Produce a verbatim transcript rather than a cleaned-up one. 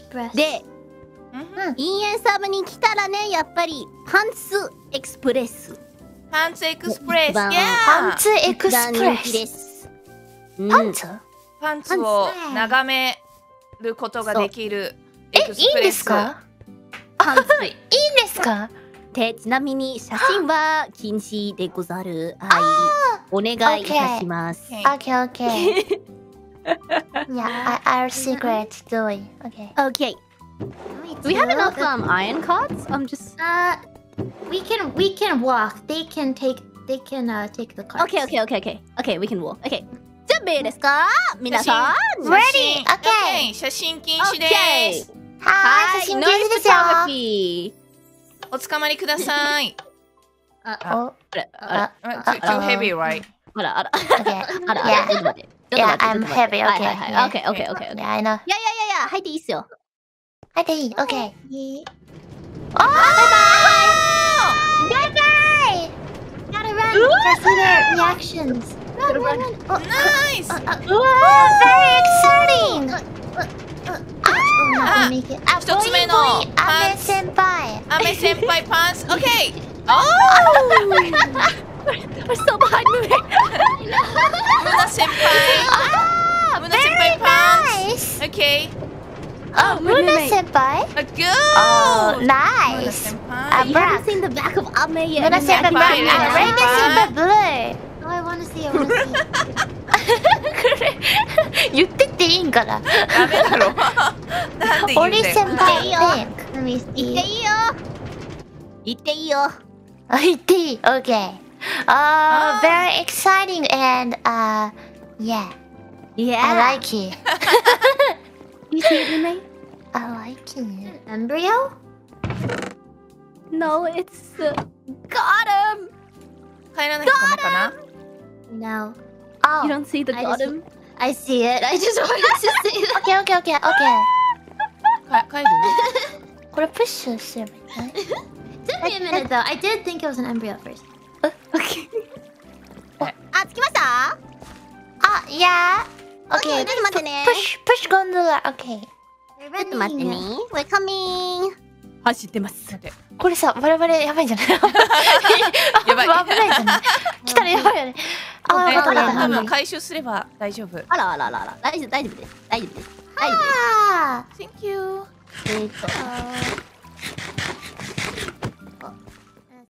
Express. で、インエンサブに来たらね、やっぱりパンツエクスプレス。 パンツエクスプレス。 パンツエクスプレス。 パンツ？ パンツを眺めることができるエクスプレス。え、いいんですか？ パンツいいんですか？ で、ちなみに写真は禁止でござる。はい。お願いいたします。 Okay, okay. Yeah, our secret doing. Okay. Okay. Do we have enough um iron cards? I'm just. Uh, we can we can walk. They can take they can uh take the cards. Okay, okay, okay, okay. Okay, we can walk. Okay. 準備ですか？皆さん。 Ready? Okay. 写真禁止です。 はい、写真禁止ですよ。 お捕まりください。 あ、あ、 あ、too heavy, right? あらあら。 Okay. あらあら。ちょっと待って。 Yeah, I'm heavy. Okay. Okay, okay, okay. Yeah, I know. いやいやいやいや、入っていいっすよ。 入っていい。Okay. ああ、 バイバイ。Gotta run for their reactions. Run, run, run. Nice. Oh, very exciting. 一つ目のアメ先輩。 アメ先輩パンツ。Okay. Oh! We're so behind moving. ムナ先輩。ムナ先輩パンツ。Okay. Oh, Muna senpai. A good. Oh, nice. Uh, you haven't seen the back of Ame yet. Muna senpai black. Muna senpai blue. Oh, I want to see. I want to see. 言ってっていいんかな。 ダメだろ。なんで言うんだよ。 俺先輩ピンク。 Let me 言って see. いいよ。言っていいよ。 あ、言っていい。Okay. Uh, very exciting and uh, yeah. Yeah. I like it. You see it, Mumei? I like it. Embryo? No, it's uh, got him. 帰らなきゃダメかな。 No. Oh. You don't see the I got just- him? I see it. I just wanted to see that. Okay, okay, okay, okay. か帰る？ これプッシュすればいいね。 Took me a minute though. I did think it was an embryo at first. Okay. あ、着きました？ あ、いや。Okay. ちょっと待ってね。 Push, push gondola. Okay. ちょっと待ってね。We're coming. 走ってます。 これさ、我々やばいんじゃない？ やばい。 危ないじゃない？来たらやばいよね。あ、わかったわかった。 多分回収すれば大丈夫。 あらあらあらあら。大丈夫大丈夫です。大丈夫です。大丈夫です。 あ Thank you. えーっと。